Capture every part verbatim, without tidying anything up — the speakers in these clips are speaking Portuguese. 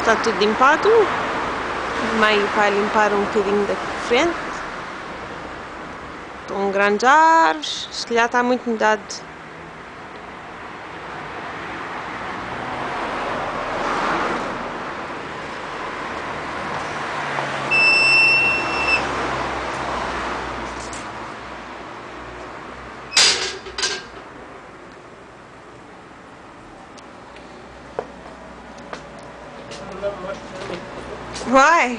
está tudo limpado. Meio vai limpar um bocadinho da frente. Estão grandes árvores, se calhar está muito mudado. Why?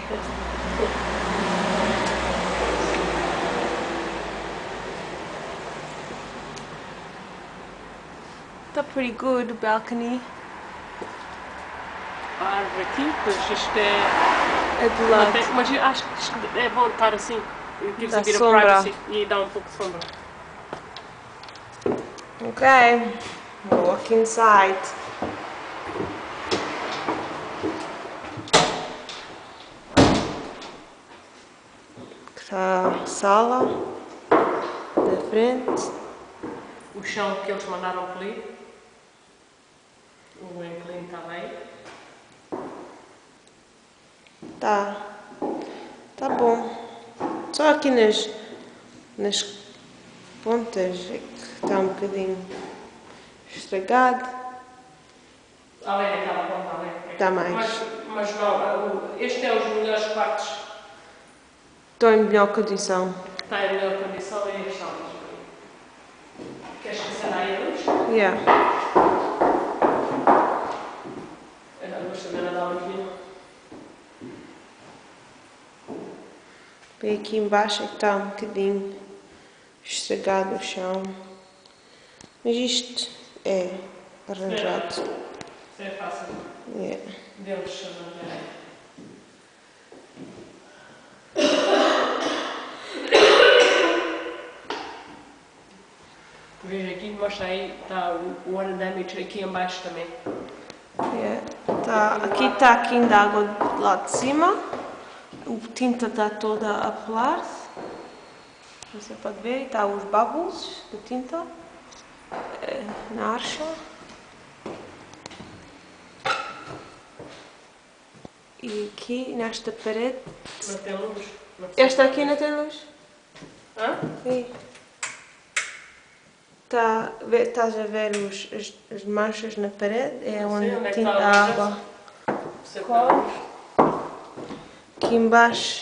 Está pretty good, o balcony. A árvore aqui, pois isto é... É do lado. Até, mas eu acho que isto é bom estar assim. Gives Dá a bit of sombra. privacy e dá um pouco de sombra. Okay, we'll walk inside. Está a sala da frente. O chão que eles mandaram polir. O inclino está bem. Tá. Tá bom. Só aqui nas, nas pontas é que está um bocadinho estragado. Além daquela ponta ali. Está mais. Mas, mas não, este é os melhores quartos. Estão em melhor condição. Está em melhor condição e as salas. Queres que acenda aí a luz? Yeah. A luz também não dá luz nenhuma. Bem aqui embaixo é que está um bocadinho estragado o chão. Mas isto é arranjado. Isso é fácil. Yeah. Deles se arranjarem. Veja aqui, mostra aí, está o water damage aqui em baixo também. Yeah. Tá, aqui está a quinta água do lado de cima. O tinta está toda a pelar-se. Você pode ver, está os bubbles da tinta eh, na archa. E aqui nesta parede. Não tem luz. Não tem Esta aqui não tem luz. Hã? Aí. Tá, vê- estás a ver os, as, as manchas na parede? É Não onde sei onde é que tinta está a a luz. água. Você está a luz. Aqui embaixo.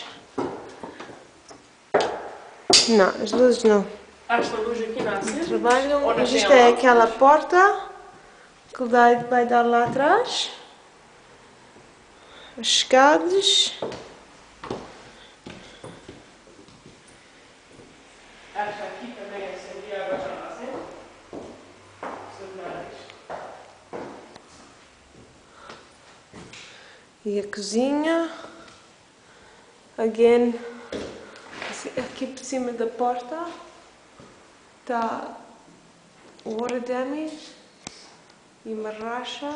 Não, as luzes não Ah, esta luz aqui não acende? trabalham. Ou não Mas tem isto é lâmpadas? aquela porta que vai, vai dar lá atrás. As escadas. Acho que aqui também acendi, agora já não acende. Preciso dar isto. E a cozinha. Again. Aqui por cima da porta está o water damage e uma racha.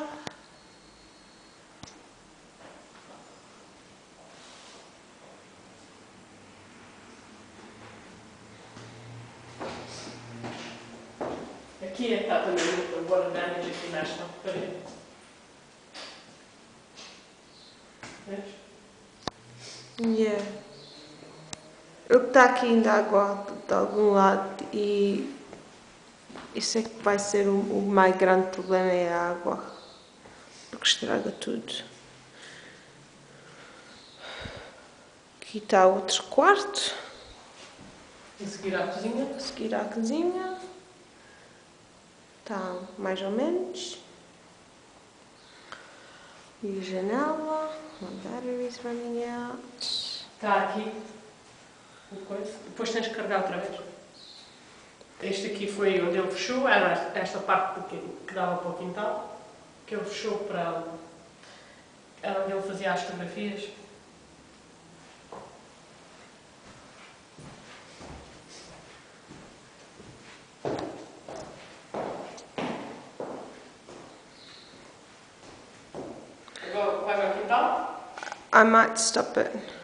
Aqui está também o water damage aqui nesta parede. Vês? Yeah. O que está aqui ainda água de algum lado e isso é que vai ser o, o mais grande problema, é a água, porque estraga tudo. Aqui está outro quarto, A seguir à cozinha. a seguir à cozinha, está mais ou menos. E a janela, my battery's running out. Está aqui. Depois tens que carregar outra vez. Este aqui foi onde ele fechou, era esta parte que, que dava para o quintal, que ele fechou para... Era onde ele fazia as fotografias. Agora vai ao quintal. I might stop it.